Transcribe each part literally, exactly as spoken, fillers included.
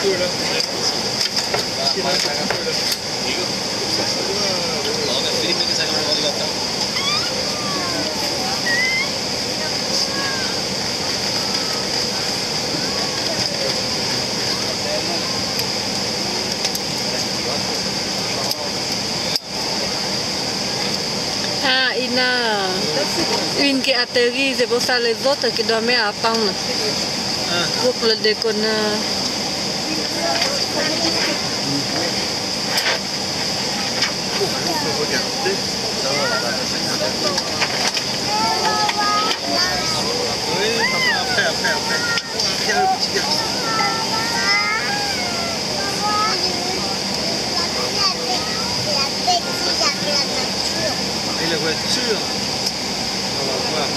là. Felipe che sai che non lo diventa. Ah, il y a une qui atterrit, c'est pour ça les autres qui doivent attendre pour le déconneur. Regardez. Oui, après, après, après. Tiens le petit garçon. Et la voiture, on va voir.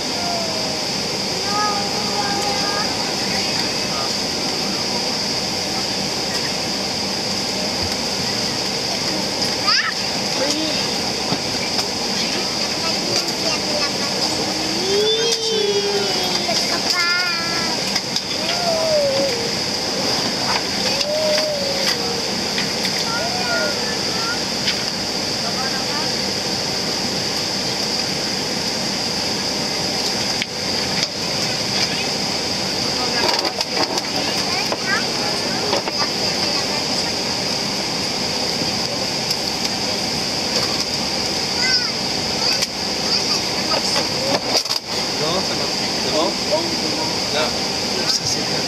Là, ça c'est bien.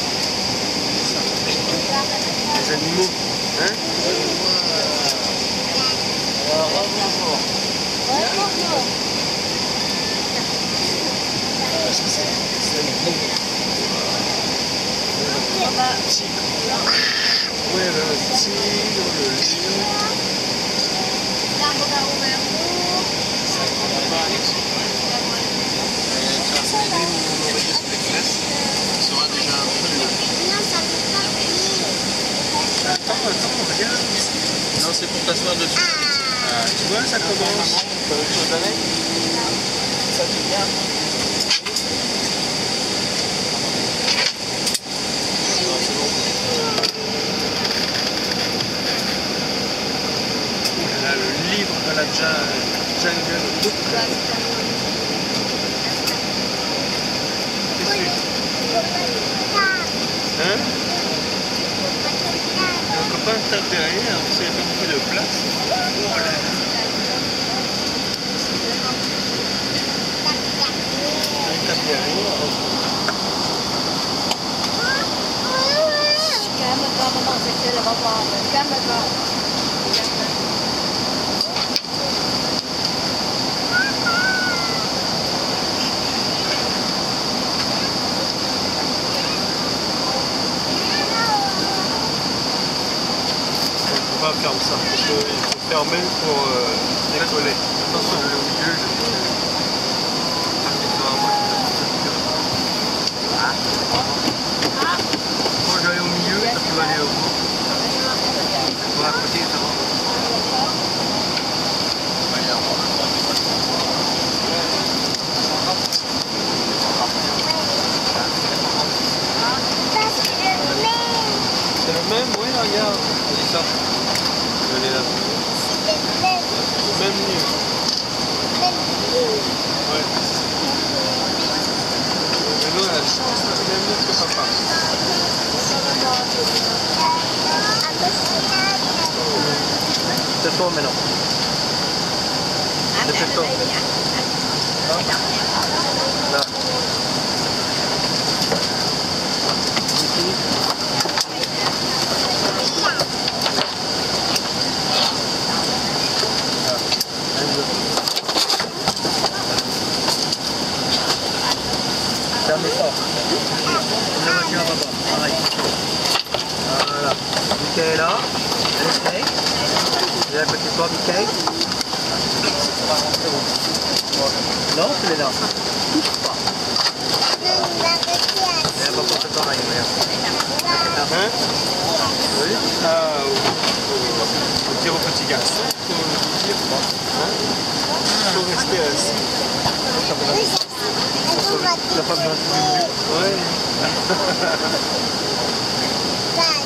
Les animaux, hein? Parce que c'est des animaux. Le tigre. Ouais, le tigre, le lion. Sera déjà un peu long. Attends, attends, regarde. Non, c'est pour t'asseoir dessus. Ah, tu vois, ça commence. Ça fait bien. Là, le livre de la jungle book. Hein? Le copain tape derrière, parce qu'il n'y a pas beaucoup de place. Oh là là. Il tape derrière. Calme-toi, maman, c'est le revoir. Calme-toi. On va faire ça, parce qu'il faut fermer pour euh, décoller. Attention, le milieu, je Moi je vais aller au milieu, toi tu vas aller au bout. Toi à côté, ça va. C'est le même, oui, regarde. C'est ça. Elle est là. Le même lieu. Ouais. Mais nous, elle a le chance, le même lieu que papa. C'est toi maintenant. C'est toi. Là. Fermez fort. La voiture va bas, pareil. Voilà. Mickey est là. Mickey. Viens à côté de toi, Mickey. Non, tu es là. Touche pas. Viens pas porter pareil, regarde. Hein? Oui. Ah, faut dire au petit garçon, faut lui dire, hein? Faut rester assis. Il n'y a pas besoin de plus. Ouais.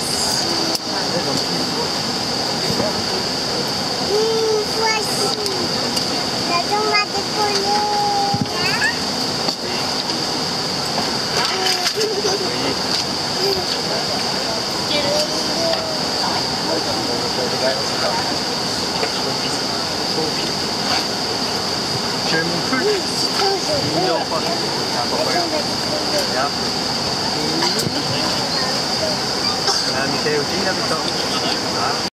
Tu veux mon truc? Non, pas. Ah, pas regarde. Regarde. Ah, Michael aussi, il a vu ça.